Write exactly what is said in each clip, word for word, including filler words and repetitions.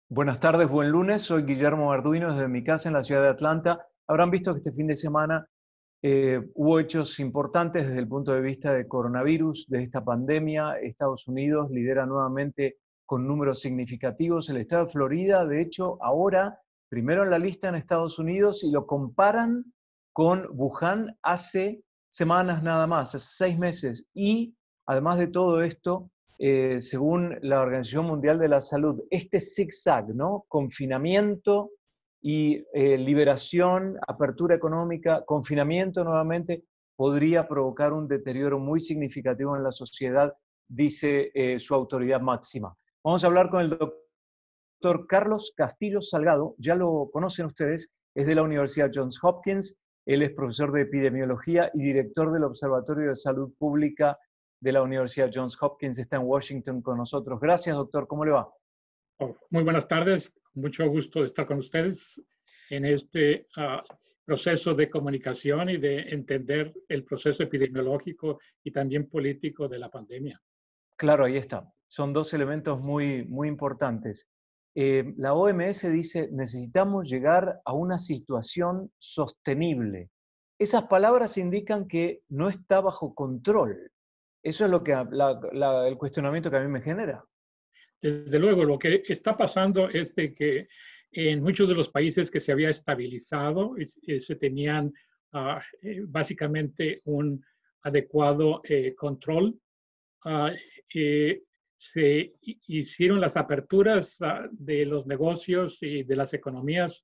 Buenas tardes, buen lunes. Soy Guillermo Arduino desde mi casa en la ciudad de Atlanta. Habrán visto que este fin de semana eh, hubo hechos importantes desde el punto de vista de coronavirus, de esta pandemia. Estados Unidos lidera nuevamente con números significativos. El estado de Florida, de hecho, ahora primero en la lista en Estados Unidos y lo comparan con Wuhan hace semanas nada más, hace seis meses. Y además de todo esto, eh, según la Organización Mundial de la Salud, este zigzag, ¿no? Confinamiento y eh, liberación, apertura económica, confinamiento nuevamente, podría provocar un deterioro muy significativo en la sociedad, dice eh, su autoridad máxima. Vamos a hablar con el doctor Carlos Castillo Salgado, ya lo conocen ustedes, es de la Universidad Johns Hopkins, él es profesor de epidemiología y director del Observatorio de Salud Pública de la Universidad Johns Hopkins, está en Washington con nosotros. Gracias, doctor, ¿cómo le va? Oh, muy buenas tardes, mucho gusto de estar con ustedes en este uh, proceso de comunicación y de entender el proceso epidemiológico y también político de la pandemia. Claro, ahí está. Son dos elementos muy, muy importantes. Eh, la O M S dice, necesitamos llegar a una situación sostenible. Esas palabras indican que no está bajo control. Eso es lo que la, la, el cuestionamiento que a mí me genera. Desde luego, lo que está pasando es de que en muchos de los países que se había estabilizado, eh, se tenían uh, eh, básicamente un adecuado eh, control. Uh, eh, se hicieron las aperturas uh, de los negocios y de las economías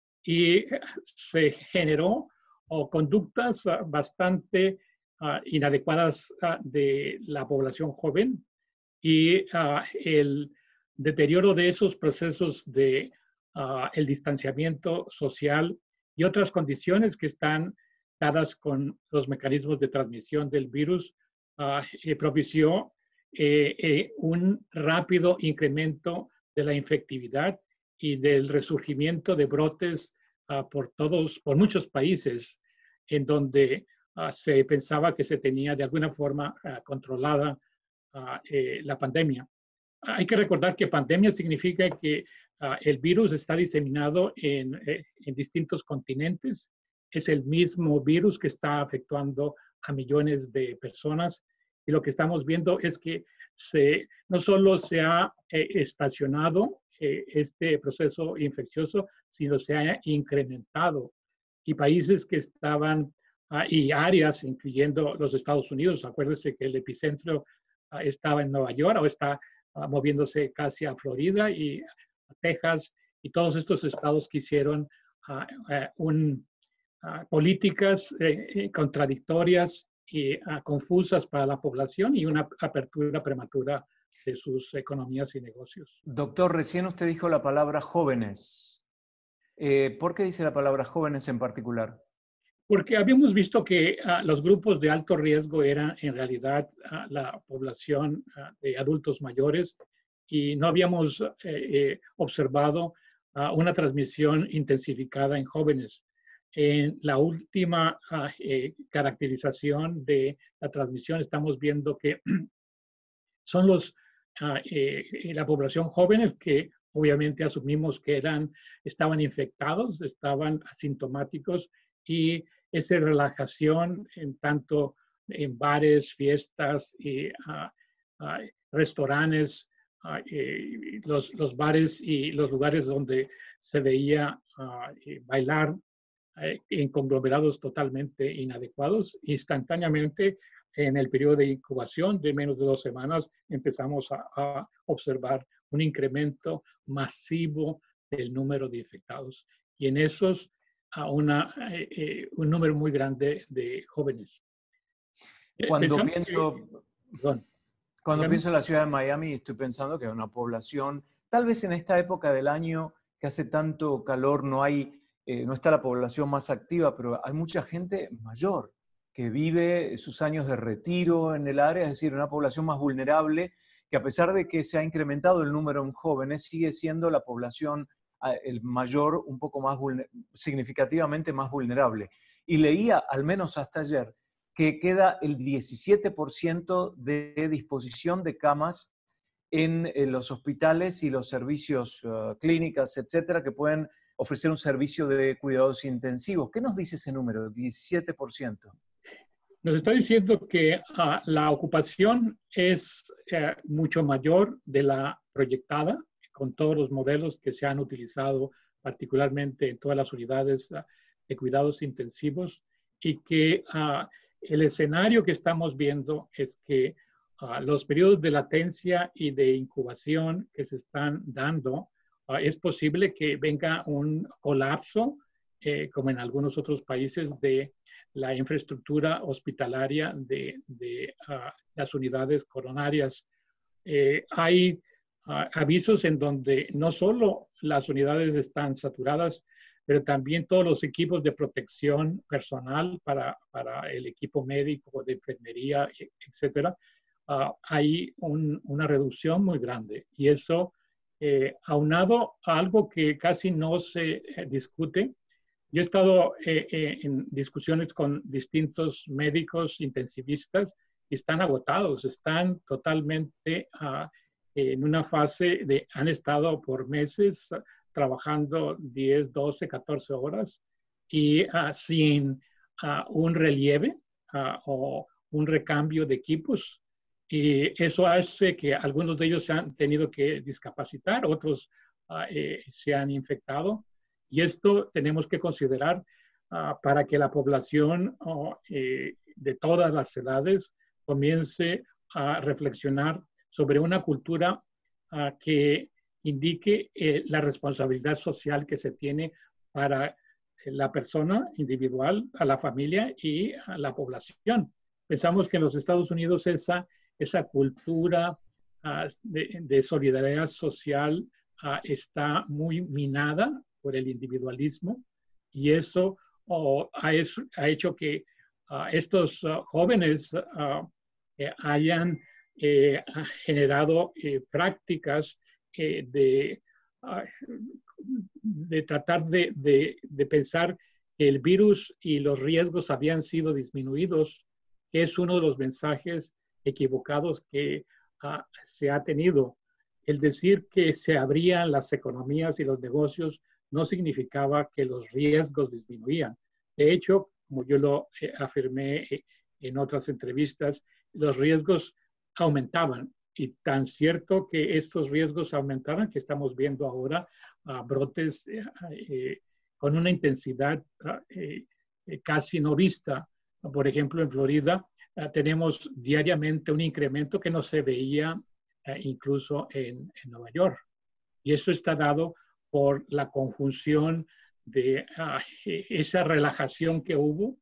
y se generó uh, conductas uh, bastante uh, inadecuadas uh, de la población joven y uh, el deterioro de esos procesos de uh, el distanciamiento social y otras condiciones que están dadas con los mecanismos de transmisión del virus uh, eh, propició eh, eh, un rápido incremento de la infectividad y del resurgimiento de brotes uh, por todos, por muchos países en donde uh, se pensaba que se tenía de alguna forma uh, controlada uh, eh, la pandemia. Hay que recordar que pandemia significa que uh, el virus está diseminado en, eh, en distintos continentes. Es el mismo virus que está afectando a millones de personas. Y lo que estamos viendo es que se, no solo se ha eh, estacionado eh, este proceso infeccioso, sino se ha incrementado. Y países que estaban, uh, y áreas, incluyendo los Estados Unidos, acuérdense que el epicentro uh, estaba en Nueva York o está uh, moviéndose casi a Florida y a Texas, y todos estos estados que hicieron uh, uh, un, uh, políticas eh, contradictorias y uh, confusas para la población y una apertura prematura de sus economías y negocios. Doctor, recién usted dijo la palabra jóvenes. Eh, ¿Por qué dice la palabra jóvenes en particular? Porque habíamos visto que uh, los grupos de alto riesgo eran en realidad uh, la población uh, de adultos mayores y no habíamos eh, eh, observado uh, una transmisión intensificada en jóvenes. En la última uh, eh, caracterización de la transmisión estamos viendo que son los, uh, eh, la población jóvenes que obviamente asumimos que eran, estaban infectados, estaban asintomáticos y esa relajación en tanto en bares, fiestas y uh, uh, restaurantes, uh, eh, los, los bares y los lugares donde se veía uh, bailar eh, en conglomerados totalmente inadecuados, instantáneamente en el periodo de incubación de menos de dos semanas empezamos a, a observar un incremento masivo del número de infectados y en esos a una, eh, eh, un número muy grande de jóvenes. Cuando pienso, que, perdón, cuando pienso en la ciudad de Miami, estoy pensando que hay una población, tal vez en esta época del año que hace tanto calor, no hay, eh, no está la población más activa, pero hay mucha gente mayor que vive sus años de retiro en el área, es decir, una población más vulnerable, que a pesar de que se ha incrementado el número en jóvenes, sigue siendo la población el mayor un poco más significativamente más vulnerable. Y leía, al menos hasta ayer, que queda el diecisiete por ciento de disposición de camas en, en los hospitales y los servicios, uh, clínicas, etcétera, que pueden ofrecer un servicio de cuidados intensivos. ¿Qué nos dice ese número? diecisiete por ciento. Nos está diciendo que uh, la ocupación es uh, mucho mayor de la proyectada, con todos los modelos que se han utilizado, particularmente en todas las unidades uh, de cuidados intensivos, y que uh, el escenario que estamos viendo es que uh, los periodos de latencia y de incubación que se están dando, uh, es posible que venga un colapso, eh, como en algunos otros países, de la infraestructura hospitalaria de, de uh, las unidades coronarias. Eh, hay uh, avisos en donde no solo las unidades están saturadas, pero también todos los equipos de protección personal para, para el equipo médico, de enfermería, etcétera. Uh, hay un, una reducción muy grande. Y eso, eh, aunado a algo que casi no se eh, discute. Yo he estado eh, eh, en discusiones con distintos médicos intensivistas y están agotados, están totalmente uh, en una fase de, han estado por meses uh, trabajando diez, doce, catorce horas y uh, sin uh, un relieve uh, o un recambio de equipos. Y eso hace que algunos de ellos se han tenido que discapacitar, otros uh, eh, se han infectado. Y esto tenemos que considerar uh, para que la población uh, eh, de todas las edades comience a reflexionar sobre una cultura uh, que indique eh, la responsabilidad social que se tiene para la persona individual, a la familia y a la población. Pensamos que en los Estados Unidos esa, esa cultura uh, de, de solidaridad social uh, está muy minada por el individualismo, y eso oh, ha, es, ha hecho que uh, estos uh, jóvenes uh, eh, hayan eh, generado eh, prácticas eh, de, uh, de tratar de, de, de pensar que el virus y los riesgos habían sido disminuidos, que es uno de los mensajes equivocados que uh, se ha tenido. El decir que se abrían las economías y los negocios no significaba que los riesgos disminuían. De hecho, como yo lo eh, afirmé eh, en otras entrevistas, los riesgos aumentaban. Y tan cierto que estos riesgos aumentaron que estamos viendo ahora uh, brotes eh, eh, con una intensidad uh, eh, casi no vista. Por ejemplo, en Florida uh, tenemos diariamente un incremento que no se veía uh, incluso en, en Nueva York. Y eso está dado por la conjunción de uh, esa relajación que hubo,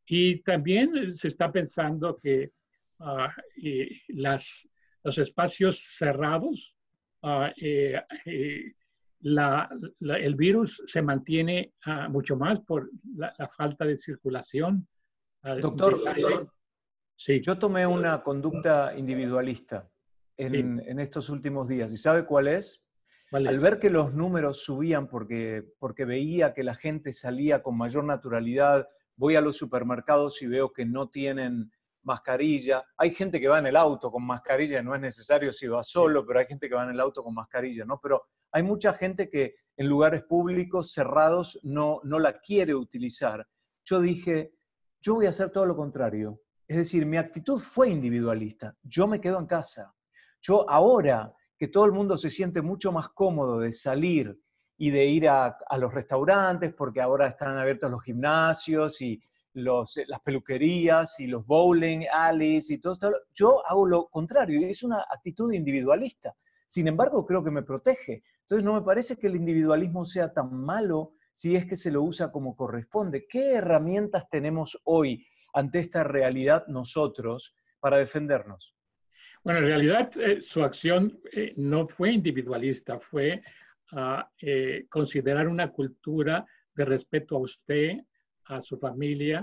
y también se está pensando que uh, eh, las, los espacios cerrados, uh, eh, eh, la, la, el virus se mantiene uh, mucho más por la, la falta de circulación. Uh, Doctor, de sí. Yo tomé una conducta individualista en, Sí. en estos últimos días. ¿Y sabe cuál es? ¿Cuál Al es? ver que los números subían porque, porque veía que la gente salía con mayor naturalidad, voy a los supermercados y veo que no tienen mascarilla. Hay gente que va en el auto con mascarilla, no es necesario si va solo, pero hay gente que va en el auto con mascarilla, ¿no? Pero hay mucha gente que en lugares públicos cerrados no, no la quiere utilizar. Yo dije, yo voy a hacer todo lo contrario. Es decir, mi actitud fue individualista. Yo me quedo en casa. Yo ahora que todo el mundo se siente mucho más cómodo de salir y de ir a, a los restaurantes, porque ahora están abiertos los gimnasios y los, las peluquerías y los bowling alleys y todo esto, yo hago lo contrario, es una actitud individualista. Sin embargo, creo que me protege. Entonces, no me parece que el individualismo sea tan malo si es que se lo usa como corresponde. ¿Qué herramientas tenemos hoy ante esta realidad nosotros para defendernos? Bueno, en realidad eh, su acción eh, no fue individualista, fue uh, eh, considerar una cultura de respeto a usted, a su familia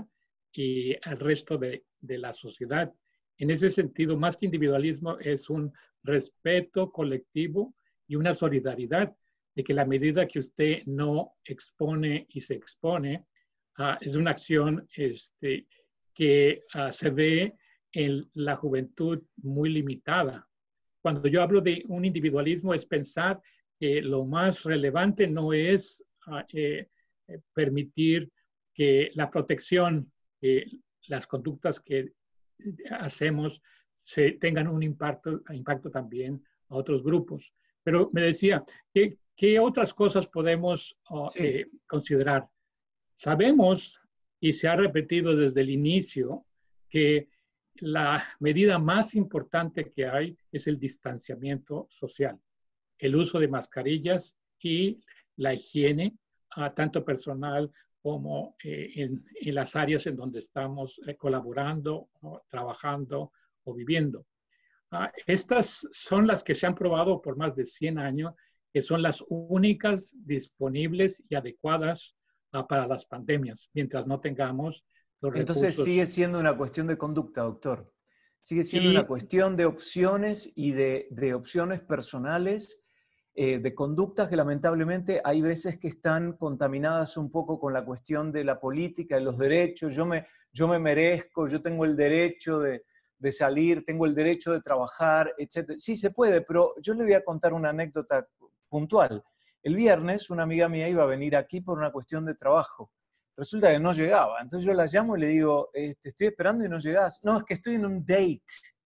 y al resto de, de la sociedad. En ese sentido, más que individualismo, es un respeto colectivo y una solidaridad de que la medida que usted no expone y se expone, uh, es una acción este, que uh, se ve en la juventud muy limitada. cuando yo hablo de un individualismo es pensar que lo más relevante no es uh, eh, permitir que la protección, eh, las conductas que hacemos se tengan un impacto, impacto también a otros grupos. Pero me decía, ¿qué, qué otras cosas podemos uh, Sí. eh, considerar? Sabemos, y se ha repetido desde el inicio, que la medida más importante que hay es el distanciamiento social, el uso de mascarillas y la higiene, uh, tanto personal como eh, en, en las áreas en donde estamos eh, colaborando, o trabajando o viviendo. Uh, estas son las que se han probado por más de cien años, que son las únicas disponibles y adecuadas uh, para las pandemias, mientras no tengamos los Entonces sigue recursos. siendo una cuestión de conducta, doctor. Sigue siendo una Y cuestión de opciones y de, de opciones personales, eh, de conductas que lamentablemente hay veces que están contaminadas un poco con la cuestión de la política, de los derechos. Yo me, yo me merezco, yo tengo el derecho de, de salir, tengo el derecho de trabajar, etcétera. Sí, se puede, pero yo le voy a contar una anécdota puntual. El viernes una amiga mía iba a venir aquí por una cuestión de trabajo. Resulta que no llegaba. Entonces yo la llamo y le digo, eh, te estoy esperando y no llegás. No, es que estoy en un date.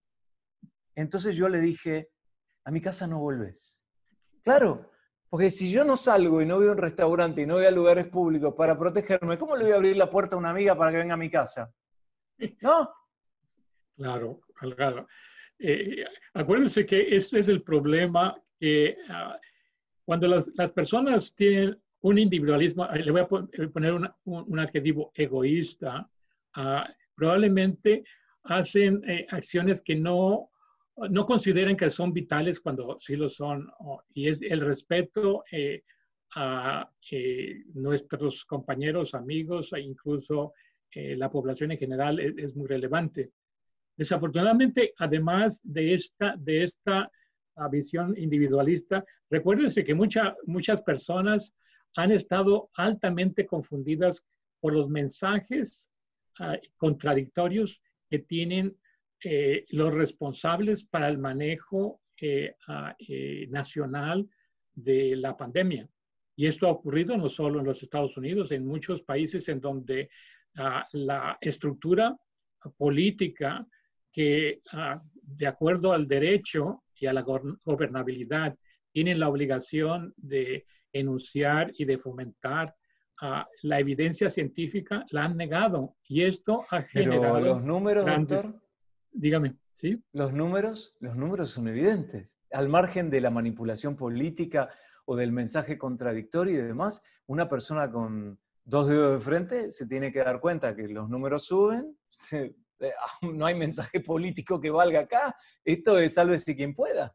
Entonces yo le dije, a mi casa no volvés. Claro, porque si yo no salgo y no voy a un restaurante y no voy a lugares públicos para protegerme, ¿cómo le voy a abrir la puerta a una amiga para que venga a mi casa? ¿No? claro, claro. Eh, acuérdense que este es el problema que uh, cuando las, las, personas tienen un individualismo, le voy a poner una, un, un, adjetivo egoísta, uh, probablemente hacen eh, acciones que no, no consideran que son vitales cuando sí lo son, oh, y es el respeto eh, a eh, nuestros compañeros, amigos, e incluso eh, la población en general es, es muy relevante. Desafortunadamente, además de esta, de esta uh, visión individualista, recuérdense que mucha, muchas personas han estado altamente confundidas por los mensajes uh, contradictorios que tienen eh, los responsables para el manejo eh, uh, eh, nacional de la pandemia. Y esto ha ocurrido no solo en los Estados Unidos, en muchos países en donde uh, la estructura política que uh, de acuerdo al derecho y a la gobernabilidad tienen la obligación de enunciar y de fomentar uh, la evidencia científica, la han negado. Y esto ha Pero generado los números, grandes... doctor, Dígame, ¿sí? los números, los números son evidentes. Al margen de la manipulación política o del mensaje contradictorio y demás, una persona con dos dedos de frente se tiene que dar cuenta que los números suben, se, no hay mensaje político que valga acá, esto es sálvese quien pueda.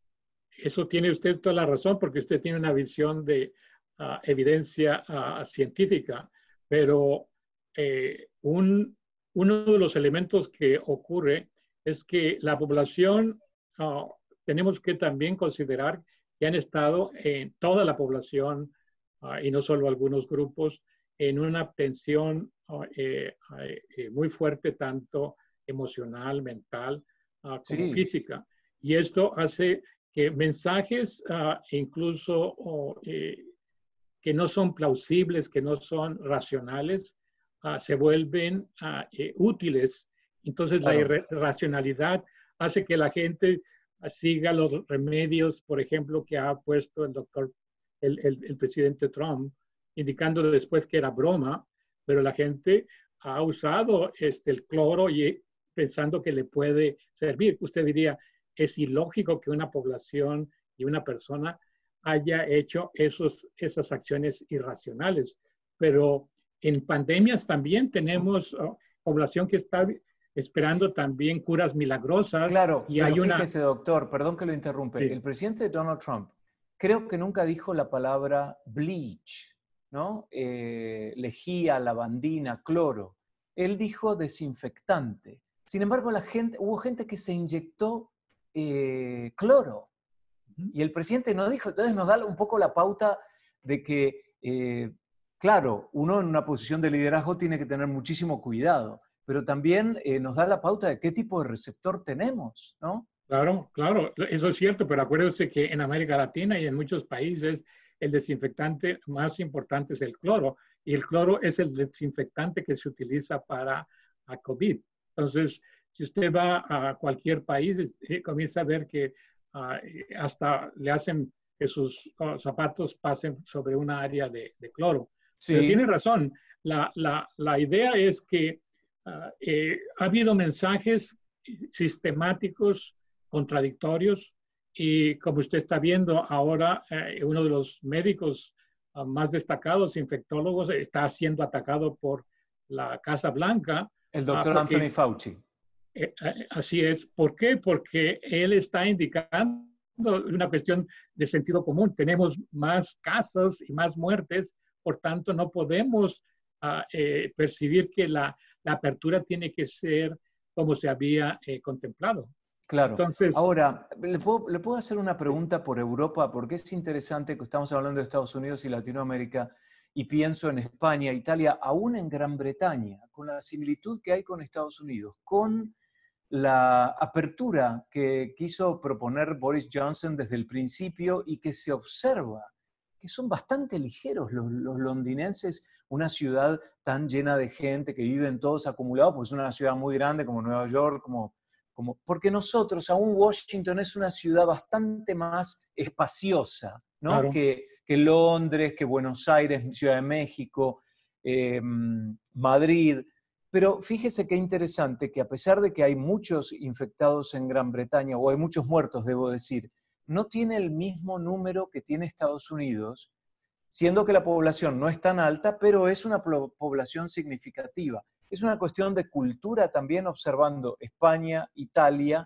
Eso tiene usted toda la razón, porque usted tiene una visión de uh, evidencia uh, científica, pero eh, un, uno de los elementos que ocurre es que la población, uh, tenemos que también considerar que han estado en toda la población, uh, y no solo algunos grupos, en una tensión uh, eh, eh, muy fuerte, tanto emocional, mental, uh, como Sí. física. Y esto hace que mensajes uh, incluso oh, eh, que no son plausibles, que no son racionales, uh, se vuelven uh, eh, útiles. Entonces claro. La irracionalidad hace que la gente siga los remedios, por ejemplo, que ha puesto el doctor, el, el, el presidente Trump, indicando después que era broma, pero la gente ha usado este, el cloro y pensando que le puede servir. Usted diría, es ilógico que una población y una persona haya hecho esos, esas acciones irracionales, pero en pandemias también tenemos uh, población que está esperando también curas milagrosas. Claro, y pero hay una... fíjese, doctor, perdón que lo interrumpe. Sí. El presidente Donald Trump creo que nunca dijo la palabra bleach, ¿no? Eh, lejía, lavandina, cloro. Él dijo desinfectante. Sin embargo, la gente, hubo gente que se inyectó eh, cloro. Uh-huh. Y el presidente no dijo. Entonces nos da un poco la pauta de que, eh, claro, uno en una posición de liderazgo tiene que tener muchísimo cuidado, pero también eh, nos da la pauta de qué tipo de receptor tenemos, ¿no? Claro, claro, eso es cierto, pero acuérdense que en América Latina y en muchos países el desinfectante más importante es el cloro y el cloro es el desinfectante que se utiliza para a COVID. Entonces, si usted va a cualquier país, eh, comienza a ver que uh, hasta le hacen que sus uh, zapatos pasen sobre una área de, de cloro. Pero tiene Sí, razón, la, la, la idea es que uh, eh, ha habido mensajes sistemáticos contradictorios y como usted está viendo ahora, eh, uno de los médicos uh, más destacados, infectólogos, está siendo atacado por la Casa Blanca el uh, doctor Anthony porque Fauci. eh, eh, así es. ¿Por qué? Porque él está indicando una cuestión de sentido común. Tenemos más casos y más muertes, por tanto no podemos uh, eh, percibir que la, la, apertura tiene que ser como se había eh, contemplado. Claro. Entonces, Ahora, ¿le puedo, le puedo hacer una pregunta por Europa? Porque es interesante que estamos hablando de Estados Unidos y Latinoamérica y pienso en España, Italia, aún en Gran Bretaña, con la similitud que hay con Estados Unidos, con la apertura que quiso proponer Boris Johnson desde el principio y que se observa que son bastante ligeros los, los londinenses, una ciudad tan llena de gente que viven todos acumulados, pues es una ciudad muy grande como Nueva York, como, como, porque nosotros, aún Washington es una ciudad bastante más espaciosa, ¿no? claro. que, que Londres, que Buenos Aires, Ciudad de México, eh, Madrid. Pero fíjese qué interesante que a pesar de que hay muchos infectados en Gran Bretaña, o hay muchos muertos, debo decir, no tiene el mismo número que tiene Estados Unidos, siendo que la población no es tan alta, pero es una población significativa. Es una cuestión de cultura también observando España, Italia,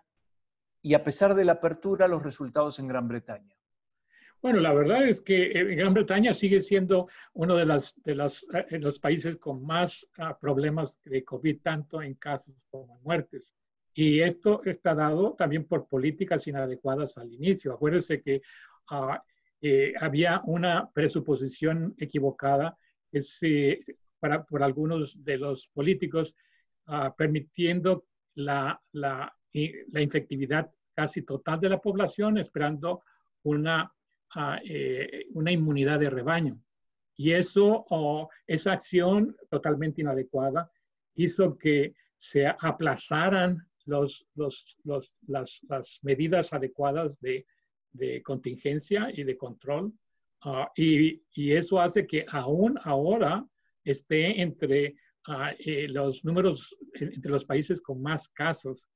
y a pesar de la apertura, los resultados en Gran Bretaña. Bueno, la verdad es que eh, Gran Bretaña sigue siendo uno de, las, de las, eh, los países con más uh, problemas de COVID, tanto en casos como en muertes. Y esto está dado también por políticas inadecuadas al inicio. Acuérdense que uh, eh, había una presuposición equivocada que se, para, por algunos de los políticos, uh, permitiendo la, la, la infectividad casi total de la población, esperando una a eh, una inmunidad de rebaño. Y eso, oh, esa acción totalmente inadecuada hizo que se aplazaran los, los, los, las, las medidas adecuadas de, de contingencia y de control. Uh, y, y eso hace que aún ahora esté entre uh, eh, los números, entre los países con más casos.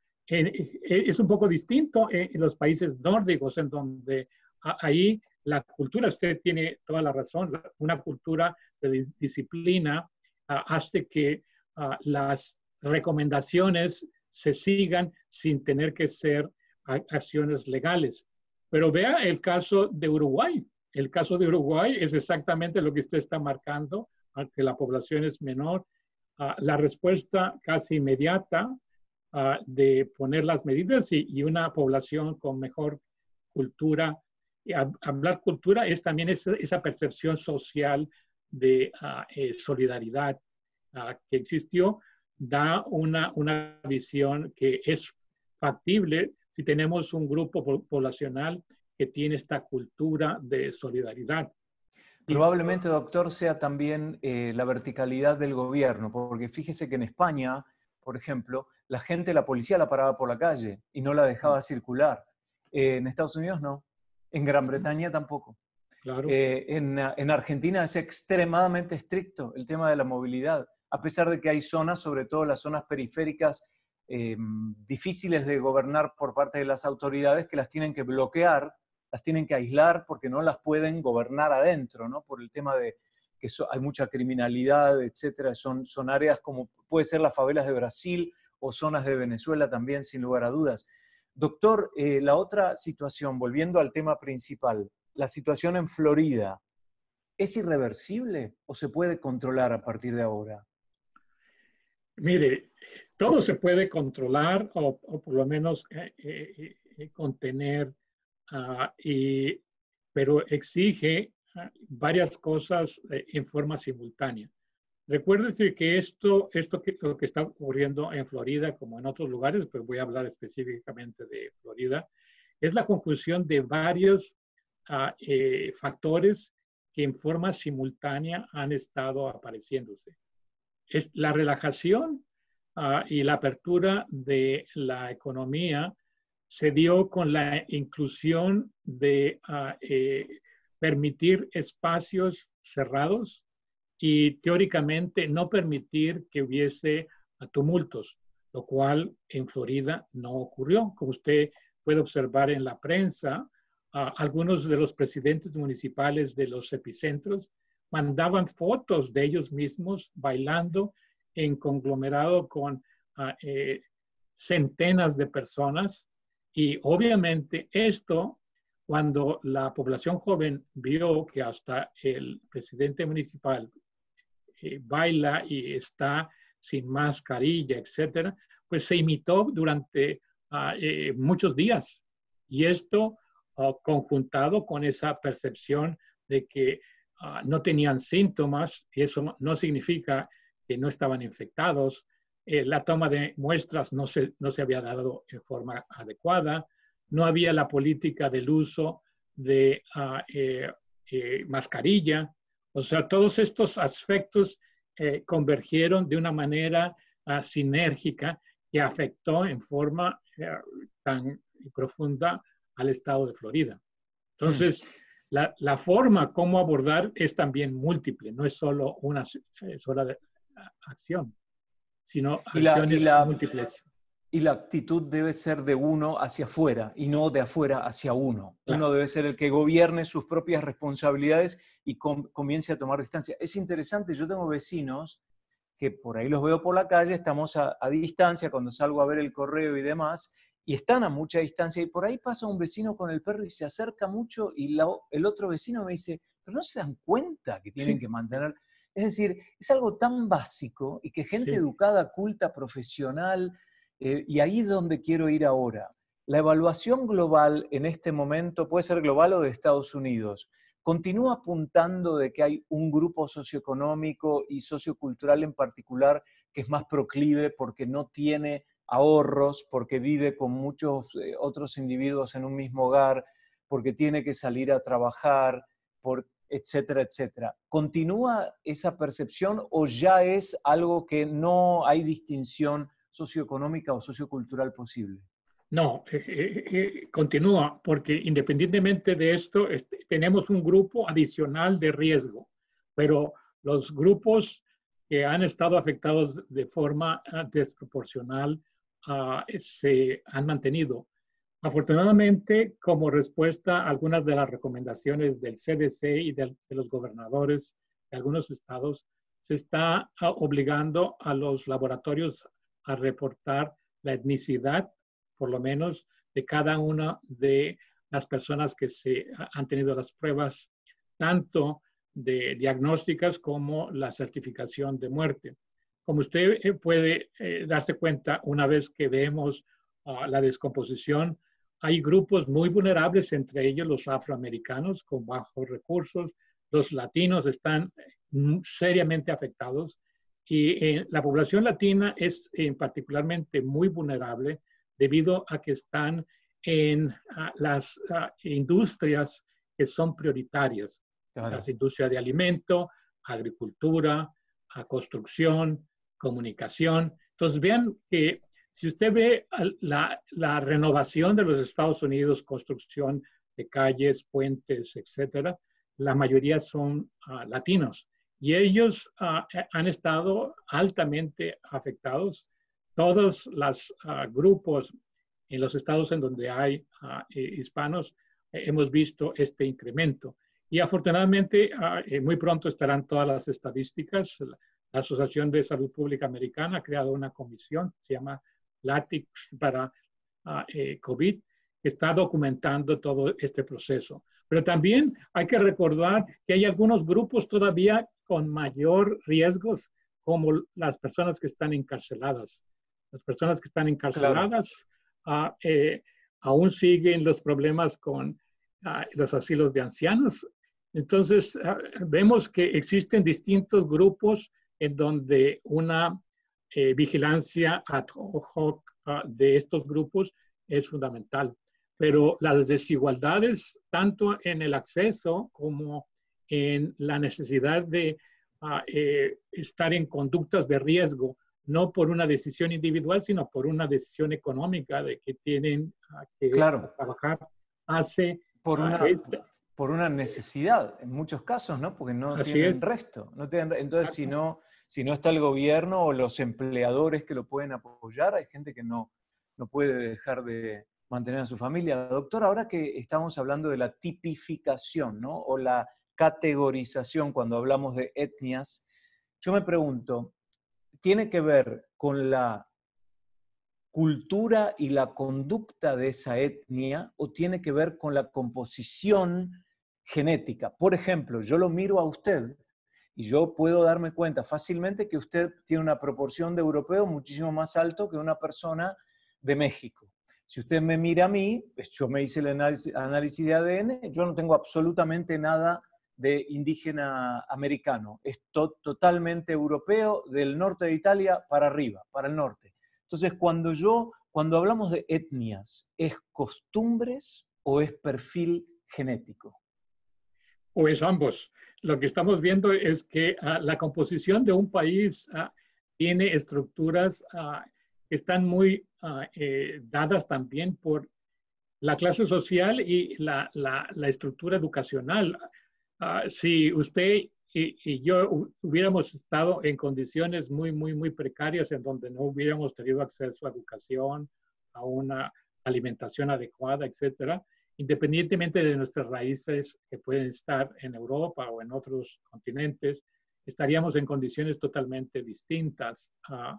Eh, es un poco distinto en los países nórdicos, en donde ahí la cultura, usted tiene toda la razón, una cultura de disciplina uh, hace que uh, las recomendaciones se sigan sin tener que ser acciones legales. Pero vea el caso de Uruguay. El caso de Uruguay es exactamente lo que usted está marcando, aunque la población es menor. Uh, la respuesta casi inmediata uh, de poner las medidas y, y una población con mejor cultura. Y a, hablar cultura es también esa, esa percepción social de uh, eh, solidaridad uh, que existió, da una, una visión que es factible si tenemos un grupo poblacional que tiene esta cultura de solidaridad. Probablemente, doctor, sea también eh, la verticalidad del gobierno, porque fíjese que en España, por ejemplo, la gente, la policía la paraba por la calle y no la dejaba circular. Eh, en Estados Unidos no, en Gran Bretaña tampoco. Claro. Eh, en, en Argentina es extremadamente estricto el tema de la movilidad, a pesar de que hay zonas, sobre todo las zonas periféricas, eh, difíciles de gobernar por parte de las autoridades, que las tienen que bloquear, las tienen que aislar porque no las pueden gobernar adentro, ¿no? Por el tema de que so, hay mucha criminalidad, etcétera. Son, son áreas como puede ser las favelas de Brasil o zonas de Venezuela también, sin lugar a dudas. Doctor, eh, la otra situación, volviendo al tema principal, la situación en Florida, ¿es irreversible o se puede controlar a partir de ahora? Mire, todo se puede controlar o, o por lo menos eh, eh, eh, contener, uh, y, pero exige uh, varias cosas eh, en forma simultánea. Recuérdese que esto, esto que, lo que está ocurriendo en Florida, como en otros lugares, pues voy a hablar específicamente de Florida, es la conjunción de varios uh, eh, factores que en forma simultánea han estado apareciéndose. Es la relajación uh, y la apertura de la economía se dio con la inclusión de uh, eh, permitir espacios cerrados y teóricamente no permitir que hubiese tumultos, lo cual en Florida no ocurrió. Como usted puede observar en la prensa, uh, algunos de los presidentes municipales de los epicentros mandaban fotos de ellos mismos bailando en conglomerado con uh, eh, centenas de personas. Y obviamente esto, cuando la población joven vio que hasta el presidente municipal eh, baila y está sin mascarilla, etcétera, pues se imitó durante uh, eh, muchos días. Y esto uh, conjuntado con esa percepción de que uh, no tenían síntomas, y eso no significa que no estaban infectados. Eh, la toma de muestras no se, no se había dado en forma adecuada, no había la política del uso de uh, eh, eh, mascarilla. O sea, todos estos aspectos eh, convergieron de una manera uh, sinérgica que afectó en forma eh, tan profunda al estado de Florida. Entonces, hmm. la, la forma como abordar es también múltiple, no es solo una eh, sola de, uh, acción, sino y la, acciones y la, múltiples. Y la actitud debe ser de uno hacia afuera y no de afuera hacia uno. Claro. Uno debe ser el que gobierne sus propias responsabilidades y com comience a tomar distancia. Es interesante, yo tengo vecinos que por ahí los veo por la calle, estamos a, a distancia cuando salgo a ver el correo y demás, y están a mucha distancia, y por ahí pasa un vecino con el perro y se acerca mucho, y la, el otro vecino me dice, pero no se dan cuenta que tienen que mantener... Es decir, es algo tan básico y que gente sí. educada, culta, profesional... Eh, y ahí es donde quiero ir ahora. La evaluación global en este momento, puede ser global o de Estados Unidos, continúa apuntando de que hay un grupo socioeconómico y sociocultural en particular que es más proclive porque no tiene ahorros, porque vive con muchos eh, otros individuos en un mismo hogar, porque tiene que salir a trabajar, por, etcétera, etcétera. ¿Continúa esa percepción o ya es algo que no hay distinción socioeconómica o sociocultural posible? No, eh, eh, eh, continúa, porque independientemente de esto, este, tenemos un grupo adicional de riesgo, pero los grupos que han estado afectados de forma uh, desproporcional uh, se han mantenido. Afortunadamente, como respuesta a algunas de las recomendaciones del C D C y de, de los gobernadores de algunos estados, se está uh, obligando a los laboratorios a reportar la etnicidad, por lo menos, de cada una de las personas que se han tenido las pruebas, tanto de diagnósticas como la certificación de muerte. Como usted puede eh, darse cuenta, una vez que vemos uh, la descomposición, hay grupos muy vulnerables, entre ellos los afroamericanos con bajos recursos, los latinos están seriamente afectados, y eh, la población latina es eh, particularmente muy vulnerable debido a que están en uh, las uh, industrias que son prioritarias. Claro. Las industrias de alimento, agricultura, uh, construcción, comunicación. Entonces vean que si usted ve la, la renovación de los Estados Unidos, construcción de calles, puentes, etcétera, la mayoría son uh, latinos. Y ellos uh, han estado altamente afectados. Todos los uh, grupos en los estados en donde hay uh, hispanos, eh, hemos visto este incremento. Y afortunadamente, uh, eh, muy pronto estarán todas las estadísticas. La, la Asociación de Salud Pública Americana ha creado una comisión, se llama LATIX para uh, eh, COVID, que está documentando todo este proceso. Pero también hay que recordar que hay algunos grupos todavía con mayor riesgos, como las personas que están encarceladas. Las personas que están encarceladas claro. uh, eh, aún siguen los problemas con uh, los asilos de ancianos. Entonces, uh, vemos que existen distintos grupos en donde una eh, vigilancia ad hoc uh, de estos grupos es fundamental. Pero las desigualdades, tanto en el acceso como en la necesidad de uh, eh, estar en conductas de riesgo, no por una decisión individual, sino por una decisión económica de que tienen uh, que Claro, trabajar, hace por uh, una, este, por una necesidad, en muchos casos, ¿no? Porque no así tienen es. resto. No tienen, entonces, si Exacto. no, si no está el gobierno o los empleadores que lo pueden apoyar, hay gente que no, no puede dejar de mantener a su familia. Doctor, ahora que estamos hablando de la tipificación, ¿no? O la categorización cuando hablamos de etnias, yo me pregunto, ¿tiene que ver con la cultura y la conducta de esa etnia o tiene que ver con la composición genética? Por ejemplo, yo lo miro a usted y yo puedo darme cuenta fácilmente que usted tiene una proporción de europeo muchísimo más alto que una persona de México. Si usted me mira a mí, pues yo me hice el análisis, análisis de A D N, yo no tengo absolutamente nada de indígena americano. Es to totalmente europeo, del norte de Italia para arriba, para el norte. Entonces, cuando yo, cuando hablamos de etnias, ¿es costumbres o es perfil genético? O es ambos. Lo que estamos viendo es que uh, la composición de un país uh, tiene estructuras uh, que están muy uh, eh, dadas también por la clase social y la, la, la estructura educacional. Uh, si usted y, y yo hubiéramos estado en condiciones muy, muy, muy precarias en donde no hubiéramos tenido acceso a educación, a una alimentación adecuada, etcétera, independientemente de nuestras raíces que pueden estar en Europa o en otros continentes, estaríamos en condiciones totalmente distintas. Uh,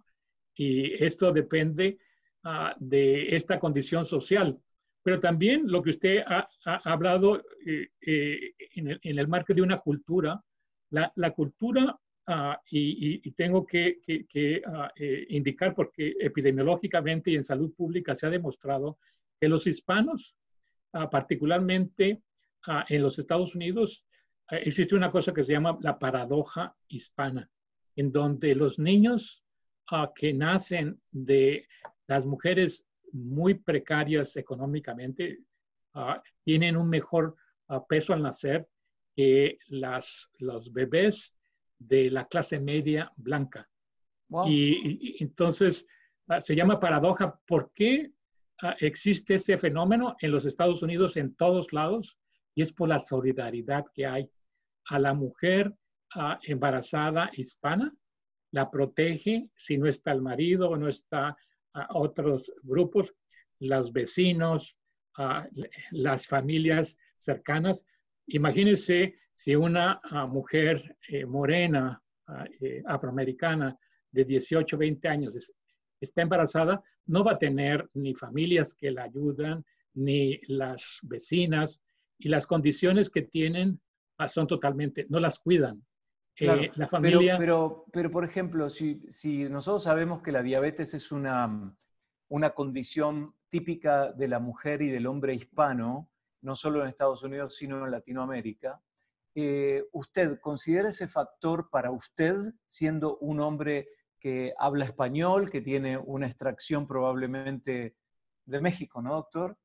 y esto depende uh, de esta condición social. Pero también lo que usted ha, ha hablado eh, eh, en, el, en el marco de una cultura, la, la cultura, uh, y, y, y tengo que, que, que uh, eh, indicar porque epidemiológicamente y en salud pública se ha demostrado que los hispanos, uh, particularmente uh, en los Estados Unidos, uh, existe una cosa que se llama la paradoja hispana, en donde los niños uh, que nacen de las mujeres muy precarias económicamente uh, tienen un mejor uh, peso al nacer que las, los bebés de la clase media blanca. Wow. Y, y, y entonces uh, se llama paradoja. ¿Por qué uh, existe ese fenómeno en los Estados Unidos en todos lados? Y es por la solidaridad que hay a la mujer uh, embarazada hispana, la protege si no está el marido o no está a otros grupos, los vecinos, uh, las familias cercanas. Imagínense si una uh, mujer eh, morena, uh, eh, afroamericana, de dieciocho, veinte años es, está embarazada, no va a tener ni familias que la ayudan, ni las vecinas, y las condiciones que tienen uh, son totalmente, no las cuidan. Claro, Eh, la pero, familia... pero, pero por ejemplo, si, si nosotros sabemos que la diabetes es una, una condición típica de la mujer y del hombre hispano, no solo en Estados Unidos, sino en Latinoamérica, eh, ¿usted considera ese factor para usted, siendo un hombre que habla español, que tiene una extracción probablemente de México, ¿no, doctor?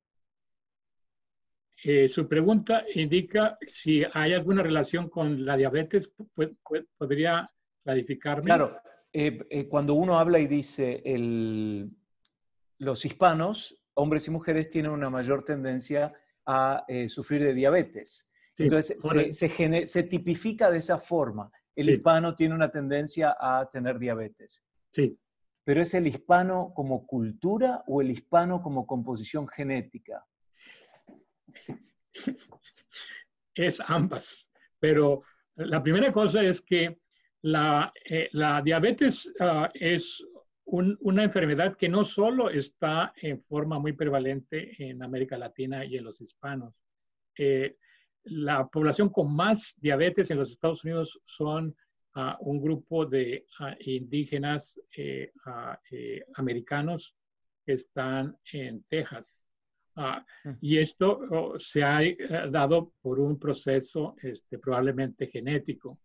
Eh, su pregunta indica si hay alguna relación con la diabetes. ¿Podría clarificarme? Claro, eh, eh, cuando uno habla y dice el, los hispanos, hombres y mujeres, tienen una mayor tendencia a eh, sufrir de diabetes. Sí, Entonces, ahora, se, se, se tipifica de esa forma. El sí, hispano tiene una tendencia a tener diabetes. sí. ¿Pero es el hispano como cultura o el hispano como composición genética? Es ambas. Pero la primera cosa es que la, eh, la diabetes uh, es un, una enfermedad que no solo está en forma muy prevalente en América Latina y en los hispanos. Eh, la población con más diabetes en los Estados Unidos son uh, un grupo de uh, indígenas eh, uh, eh, americanos que están en Texas. Uh, y esto oh, se ha eh, dado por un proceso este, probablemente genético.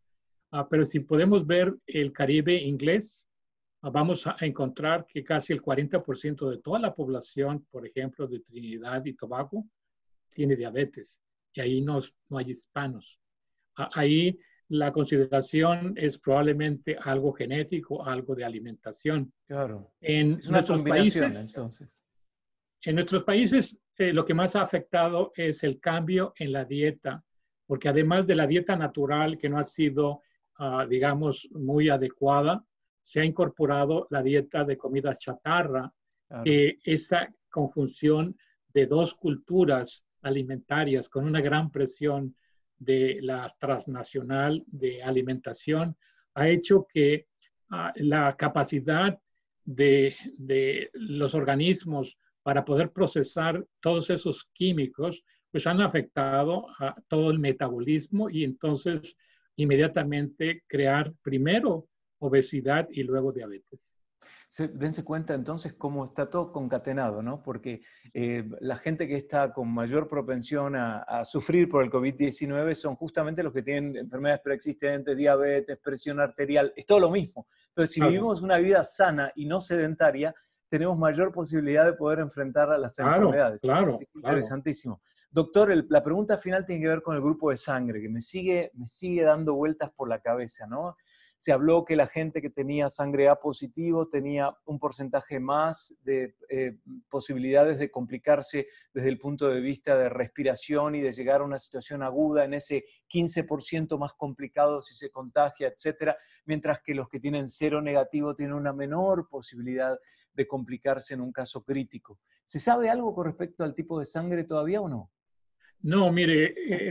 Uh, pero si podemos ver el Caribe inglés, uh, vamos a encontrar que casi el cuarenta por ciento de toda la población, por ejemplo, de Trinidad y Tobago, tiene diabetes. Y ahí no, no hay hispanos. Uh, ahí la consideración es probablemente algo genético, algo de alimentación. Claro. En Es una nuestros combinación, países, entonces. En nuestros países, eh, lo que más ha afectado es el cambio en la dieta, porque además de la dieta natural que no ha sido, uh, digamos, muy adecuada, se ha incorporado la dieta de comida chatarra, Claro. que esa conjunción de dos culturas alimentarias con una gran presión de la transnacional de alimentación ha hecho que uh, la capacidad de, de los organismos para poder procesar todos esos químicos, pues han afectado a todo el metabolismo y entonces inmediatamente crear primero obesidad y luego diabetes. Se, dense cuenta entonces cómo está todo concatenado, ¿no? Porque eh, la gente que está con mayor propensión a, a sufrir por el COVID diecinueve son justamente los que tienen enfermedades preexistentes, diabetes, presión arterial, es todo lo mismo. Entonces, si Claro. vivimos una vida sana y no sedentaria, tenemos mayor posibilidad de poder enfrentar a las Claro, enfermedades. claro, Es claro. interesantísimo. Doctor, el, la pregunta final tiene que ver con el grupo de sangre, que me sigue, me sigue dando vueltas por la cabeza, ¿no? Se habló que la gente que tenía sangre A positivo tenía un porcentaje más de eh, posibilidades de complicarse desde el punto de vista de respiración y de llegar a una situación aguda en ese quince por ciento más complicado si se contagia, etcétera, mientras que los que tienen cero negativo tienen una menor posibilidad de complicarse en un caso crítico. ¿Se sabe algo con respecto al tipo de sangre todavía o no? No, mire, eh,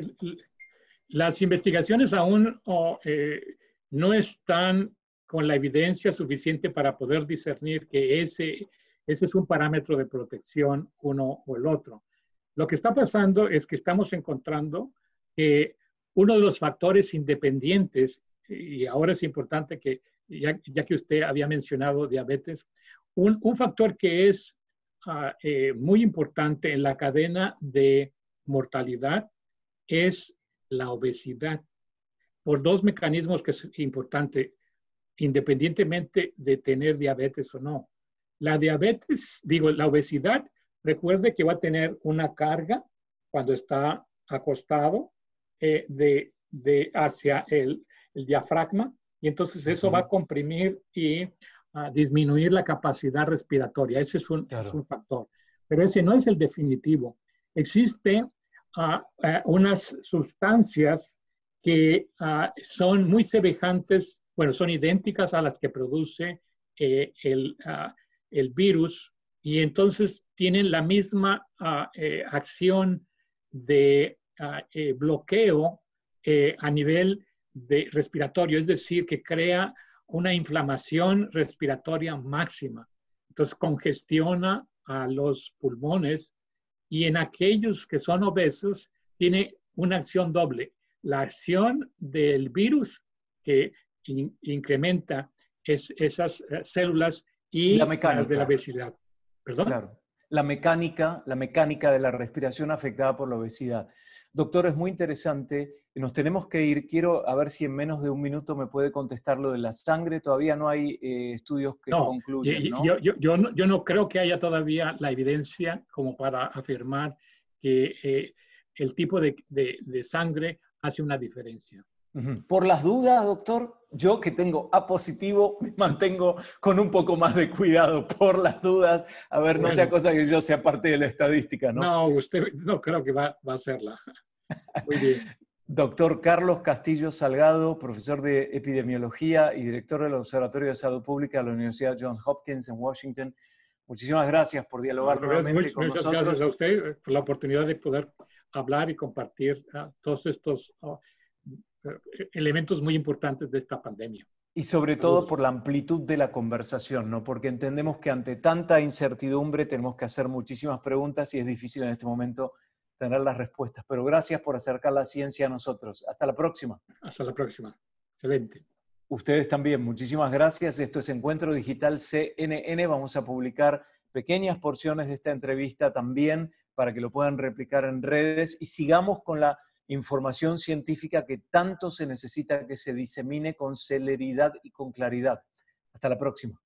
las investigaciones aún oh, eh, no están con la evidencia suficiente para poder discernir que ese, ese es un parámetro de protección uno o el otro. Lo que está pasando es que estamos encontrando que uno de los factores independientes, y ahora es importante que, ya, ya que usted había mencionado diabetes, un, un factor que es uh, eh, muy importante en la cadena de mortalidad es la obesidad, por dos mecanismos que es importante, independientemente de tener diabetes o no. La diabetes, digo, la obesidad, recuerde que va a tener una carga cuando está acostado eh, de, de hacia el, el diafragma, y entonces eso uh-huh. va a comprimir y uh, disminuir la capacidad respiratoria. Ese es un, claro. es un factor. Pero ese no es el definitivo. Existe uh, uh, unas sustancias que uh, son muy semejantes, bueno, son idénticas a las que produce eh, el, uh, el virus, y entonces tienen la misma uh, eh, acción de uh, eh, bloqueo eh, a nivel de respiratorio, es decir, que crea una inflamación respiratoria máxima. Entonces congestiona a los pulmones, y en aquellos que son obesos tiene una acción doble. La acción del virus que in, incrementa es, esas uh, células y, y la mecánica. Las de la obesidad. ¿Perdón? Claro. La mecánica, la mecánica de la respiración afectada por la obesidad. Doctor, es muy interesante. Nos tenemos que ir. Quiero a ver si en menos de un minuto me puede contestar lo de la sangre. Todavía no hay eh, estudios que no, concluyan, ¿no? Yo, yo, yo ¿no? Yo no creo que haya todavía la evidencia como para afirmar que eh, el tipo de, de, de sangre hace una diferencia. Por las dudas, doctor, yo que tengo A positivo, me mantengo con un poco más de cuidado por las dudas. A ver, bueno, no sea cosa que yo sea parte de la estadística, ¿no? No, usted no creo que va, va a hacerla. Muy bien. Doctor Carlos Castillo Salgado, profesor de epidemiología y director del Observatorio de Salud Pública de la Universidad Johns Hopkins en Washington. Muchísimas gracias por dialogar no, nuevamente muchas, con muchas nosotros. Gracias a usted por la oportunidad de poder hablar y compartir uh, todos estos uh, elementos muy importantes de esta pandemia. Y sobre todo por la amplitud de la conversación, ¿no? Porque entendemos que ante tanta incertidumbre tenemos que hacer muchísimas preguntas y es difícil en este momento tener las respuestas. Pero gracias por acercar la ciencia a nosotros. Hasta la próxima. Hasta la próxima. Excelente. Ustedes también. Muchísimas gracias. Esto es Encuentro Digital C N N. Vamos a publicar pequeñas porciones de esta entrevista también para que lo puedan replicar en redes y sigamos con la información científica que tanto se necesita que se disemine con celeridad y con claridad. Hasta la próxima.